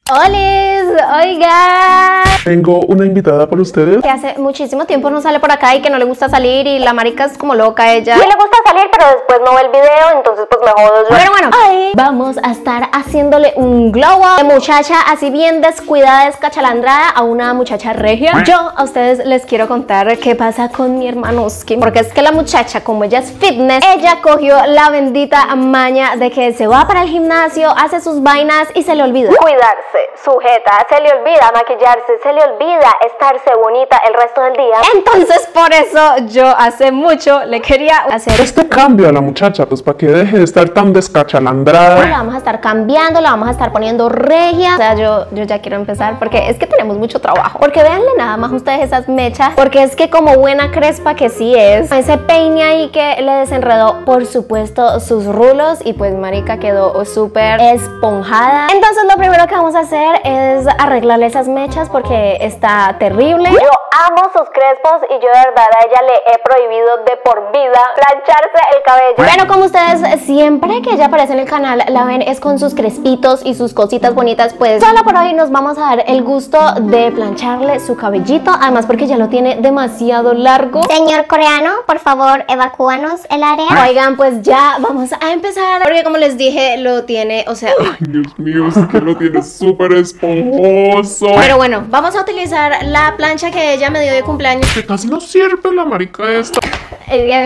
¡Hola! Oigan, Tengo una invitada para ustedes. que hace muchísimo tiempo no sale por acá y que no le gusta salir y la marica es como loca ella. Sí le gusta salir, pero después no ve el video, entonces pues me jodo yo. Pero bueno, hoy vamos a estar haciéndole un glow up de muchacha así bien descuidada, descachalandrada a una muchacha regia. Yo a ustedes les quiero contar qué pasa con mi hermanoski, porque es que la muchacha, como ella es fitness, ella cogió la bendita maña de que se va para el gimnasio, hace sus vainas y se le olvida cuidarse, sujeta, se le olvida maquillarse, se le olvida estarse bonita el resto del día. Entonces por eso yo hace mucho le quería hacer Este cambio a la muchacha, pues para que deje de estar tan descachalandrada. la vamos a estar cambiando, la vamos a estar poniendo regia. O sea, yo ya quiero empezar porque es que tenemos mucho trabajo. Porque véanle nada más ustedes esas mechas, porque es que como buena crespa que sí es, ese peine ahí que le desenredó, por supuesto, sus rulos y pues marica quedó súper esponjada. Entonces lo primero que vamos a hacer es arreglarle esas mechas porque está terrible. Yo amo sus crespos y yo de verdad a ella le he prohibido de por vida plancharse el cabello. Pero como ustedes siempre que ella aparece en el canal la ven es con sus crespitos y sus cositas bonitas, pues solo por hoy nos vamos a dar el gusto de plancharle su cabellito, además porque ya lo tiene demasiado largo. Señor coreano, por favor, evacúanos el área. Oigan, pues ya vamos a empezar porque como les dije lo tiene, o sea... Ay, Dios mío, es que lo tiene súper esponjoso. Pero bueno, vamos a utilizar la plancha que ella me dio de cumpleaños. Que casi no sirve la marica esta. Ya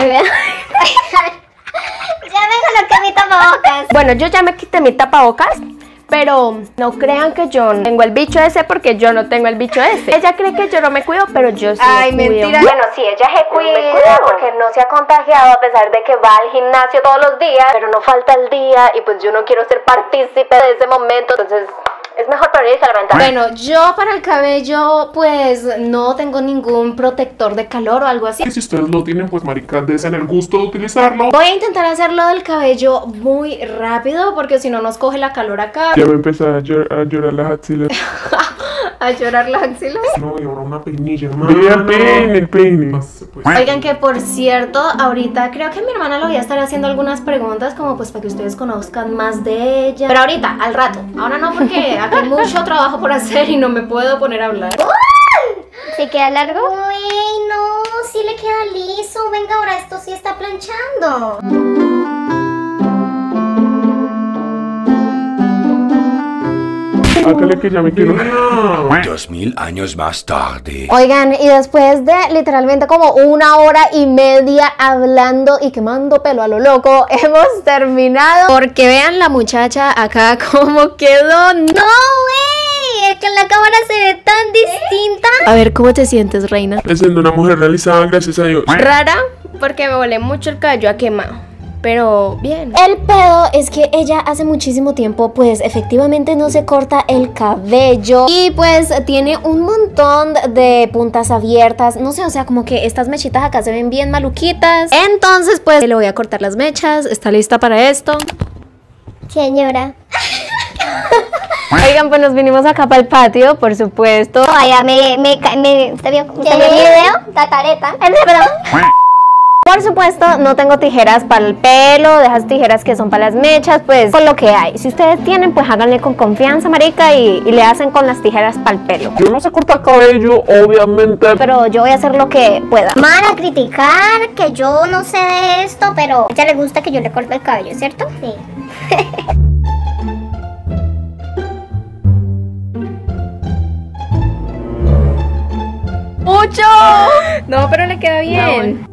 vengo lo que mi tapabocas. Bueno, yo ya me quité mi tapabocas, pero no crean que yo tengo el bicho ese porque yo no tengo el bicho ese. Ella cree que yo no me cuido, pero yo sí me cuido. Mentira. Bueno, sí, ella se cuida porque no se ha contagiado a pesar de que va al gimnasio todos los días, pero no falta el día y pues yo no quiero ser partícipe de ese momento, entonces... es mejor para irse a la ventana. Bueno, yo para el cabello pues no tengo ningún protector de calor o algo así. Y si ustedes lo tienen, pues marica, desen el gusto de utilizarlo. Voy a intentar hacerlo del cabello muy rápido porque si no nos coge la calor acá. Ya me empezó a llorar las axilas. A llorar las axilas. No, y ahora una peinilla más. Mira el peine. Oigan, que por cierto, ahorita creo que mi hermana le voy a estar haciendo algunas preguntas como pues para que ustedes conozcan más de ella. Pero ahorita, al rato. Ahora no porque acá hay mucho trabajo por hacer y no me puedo poner a hablar. ¿Se queda largo? Uy, no, sí le queda liso. Venga, ahora esto sí está planchando. Hágale que ya me quiero. 2000 años más tarde. Oigan, y después de literalmente como 1 hora y media hablando y quemando pelo a lo loco, hemos terminado. Porque vean la muchacha acá cómo quedó. No, güey, es que en la cámara se ve tan distinta. A ver, ¿cómo te sientes, reina? Me siento una mujer realizada, gracias a Dios. Rara, porque me volé mucho el cabello a quemado. Pero bien. El pedo es que ella hace muchísimo tiempo pues efectivamente no se corta el cabello y pues tiene un montón de puntas abiertas, no sé, o sea, como que estas mechitas acá se ven bien maluquitas. Entonces pues le voy a cortar las mechas. ¿Está lista para esto? Señora. Oigan, pues nos vinimos acá para el patio, por supuesto. Vaya, ¿usted vio mi video? Tatareta. Perdón. Por supuesto, no tengo tijeras para el pelo, de esas tijeras que son para las mechas, pues con lo que hay. Si ustedes tienen, pues háganle con confianza, marica, y le hacen con las tijeras para el pelo. Yo no sé cortar cabello, obviamente. Pero yo voy a hacer lo que pueda. Van a criticar que yo no sé de esto, pero a ella le gusta que yo le corte el cabello, ¿cierto? Sí. ¡Mucho! No, pero le queda bien.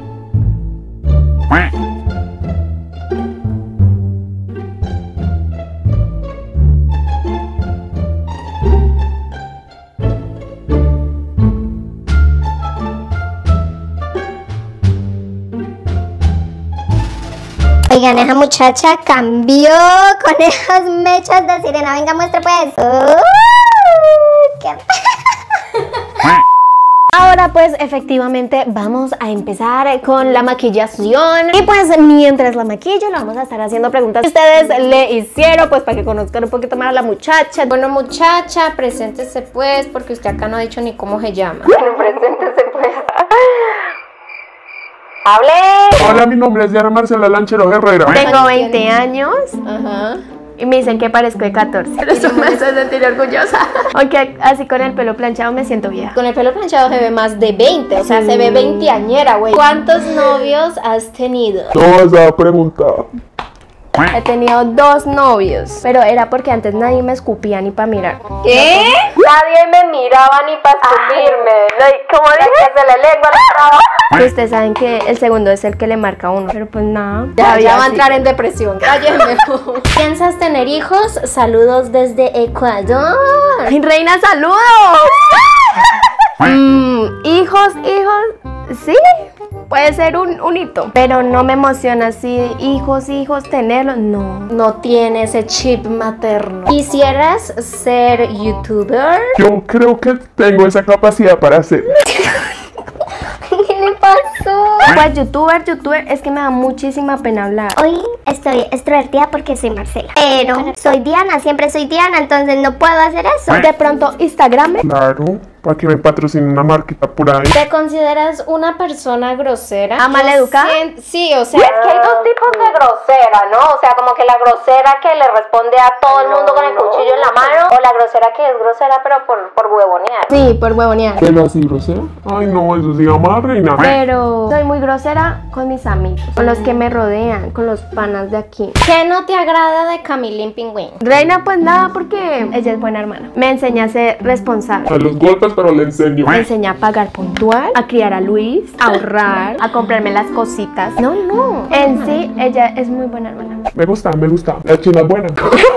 Oigan, esa muchacha cambió con esas mechas de sirena. Venga, muestre pues. ¿Qué? Ahora pues efectivamente vamos a empezar con la maquillación. Y pues mientras la maquillo le vamos a estar haciendo preguntas que ustedes le hicieron, pues para que conozcan un poquito más a la muchacha. Bueno, muchacha, preséntese pues, porque usted acá no ha dicho ni cómo se llama. Bueno, preséntese pues. ¡Hable! Hola, mi nombre es Diana Marcela Lanchero Herrera. Tengo 20 años. Ajá. Y me dicen que parezco de 14. Pero eso me hace sentir orgullosa. Aunque así con el pelo planchado me siento vieja. Con el pelo planchado se ve más de 20, o sea, se ve veinteañera, güey. ¿Cuántos novios has tenido? No vas a preguntar. He tenido 2 novios, pero era porque antes nadie me escupía ni para mirar. ¿Qué? Nadie me miraba ni para escupirme. ¿Cómo dije? Se le lengua la traba. Ustedes saben que el segundo es el que le marca a uno. Pero pues nada. Ya va a entrar en depresión. Cállenme. ¿Piensas tener hijos? Saludos desde Ecuador. ¡Ay, reina, saludos! Hijos, sí. Puede ser un hito, pero no me emociona así, hijos, tenerlos, no. No tiene ese chip materno. ¿Quisieras ser youtuber? Yo creo que tengo esa capacidad para hacer. ¿Qué le pasó? Pues youtuber, es que me da muchísima pena hablar. Hoy estoy extrovertida porque soy Marcela. Pero soy Diana, siempre soy Diana, entonces no puedo hacer eso. De pronto, Instagram. Claro, para que me patrocine una marquita por ahí. ¿Te consideras una persona grosera? ¿Ah, maleducada? Sí, o sea, es que hay 2 tipos de grosera, ¿no? O sea, como que la grosera que le responde a todo el mundo con el cuchillo en la mano, o la grosera que es grosera pero por huevonear. Sí, por huevonear. ¿Pero así grosera? Ay, no, eso se llama reina. Pero soy muy grosera con mis amigos, con los que me rodean, con los panas de aquí. ¿Qué no te agrada de Camilín Pingüín? Reina, pues nada, porque ella es buena hermana. Me enseña a ser responsable. A los golpes, pero le enseño. Me enseña a pagar puntual, a criar a Luis, a ahorrar, a comprarme las cositas. No. En sí, ella es muy buena hermana. Me gusta. La china es buena.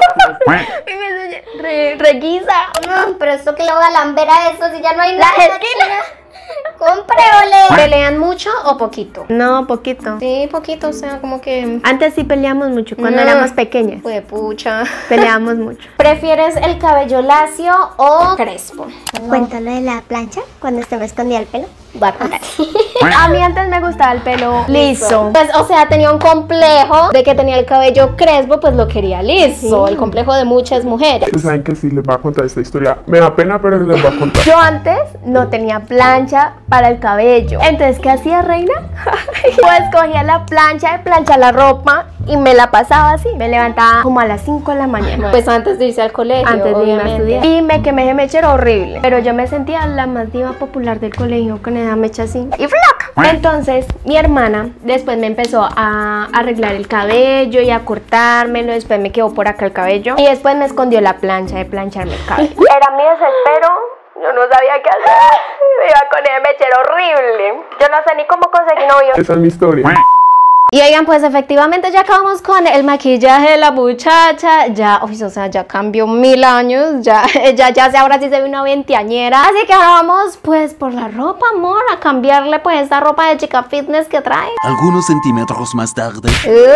Y me enseña, reguisa. No, pero esto que le voy a lamber a eso si ya no hay nada. Las esquinas. Compre, ole. ¿Pelean mucho o poquito? No, poquito. Sí, poquito, o sea, como que... Antes sí peleamos mucho, cuando No. éramos pequeñas. Pues pucha. Peleábamos mucho. ¿Prefieres el cabello lacio o crespo? Cuéntalo de la plancha cuando usted me escondía el pelo. Voy a contar. A mí antes me gustaba el pelo liso. Pues, o sea, tenía un complejo de que tenía el cabello crespo, pues lo quería liso. Sí. El complejo de muchas mujeres. Ustedes saben que sí les voy a contar esta historia. Me da pena, pero les voy a contar. Yo antes no tenía plancha para el cabello. Entonces, ¿qué hacía, reina? Pues cogía la plancha de planchar la ropa y me la pasaba así. Me levantaba como a las 5 de la mañana. Pues antes de irse al colegio, Antes de irme a obviamente. estudiar. Y me quemé de mecha, era horrible. Pero yo me sentía la más diva popular del colegio con esa mecha así. Y flaca. Entonces, mi hermana después me empezó a arreglar el cabello y a cortármelo. Después me quedó por acá el cabello. Y después me escondió la plancha de plancharme el cabello. Era mi desespero. Yo no sabía qué hacer. Me iba con ese mechero horrible. Yo no sé ni cómo conseguí novio. Esa es mi historia. Y oigan, pues efectivamente ya acabamos con el maquillaje de la muchacha. Ya, o sea, ya cambió 1000 años. Ya ahora sí se ve una veinteañera. Así que ahora vamos pues por la ropa, amor, a cambiarle pues esta ropa de chica fitness que trae. Algunos centímetros más tarde.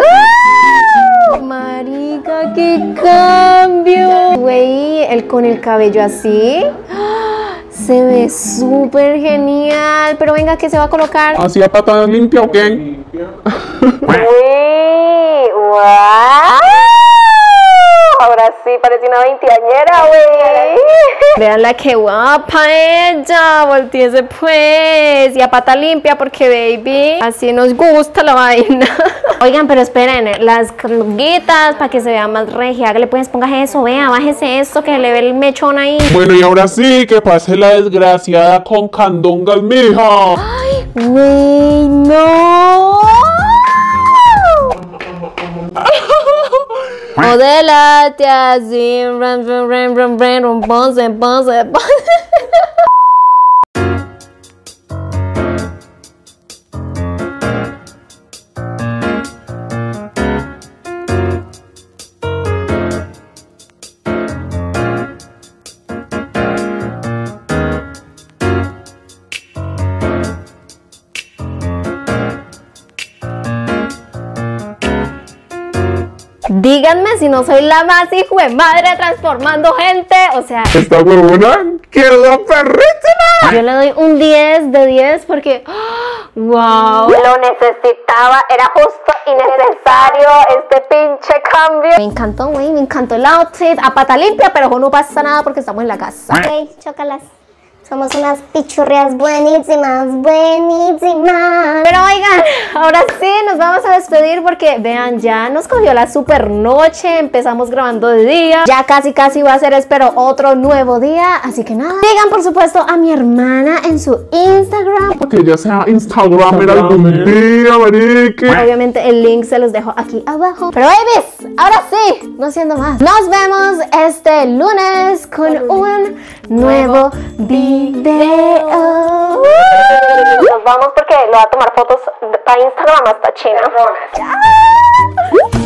Marica, qué cambio. Güey, con el cabello así. Se ve súper genial. Pero venga, ¿qué se va a colocar? ¿Así a patada limpia o qué? Uy, wow. Ahora sí parece una veinteañera, güey. Veanla qué guapa ella. Volteese pues. Y a pata limpia porque, baby, así nos gusta la vaina. Oigan, pero esperen, las cruguitas para que se vea más regia. Que le puedes pongas eso, vea, bájese esto que le ve el mechón ahí. Bueno, y ahora sí, que pase la desgraciada con candongas, mija. Güey, no. Modélate así, ponce. Díganme si no soy la más hijo de madre transformando gente. O sea, Esta huevona quedó perrísima. yo le doy un 10 de 10 porque wow, lo necesitaba, era justo y necesario este pinche cambio. Me encantó, güey, me encantó el outfit. A pata limpia, pero no pasa nada porque estamos en la casa. Ok, chócalas. Somos unas pichurrias buenísimas, buenísimas. Pero oigan, ahora sí nos vamos a despedir porque vean, ya nos cogió la super noche, empezamos grabando de día, ya casi va a ser, espero, otro nuevo día, así que nada, sigan por supuesto a mi hermana en su Instagram, Para que ella sea Instagramer algún día, marique. obviamente el link se los dejo aquí abajo. Pero babies, ahora sí, no siendo más, nos vemos este lunes con un nuevo video. Nos vamos porque le voy a tomar fotos para Instagram hasta China. Chao.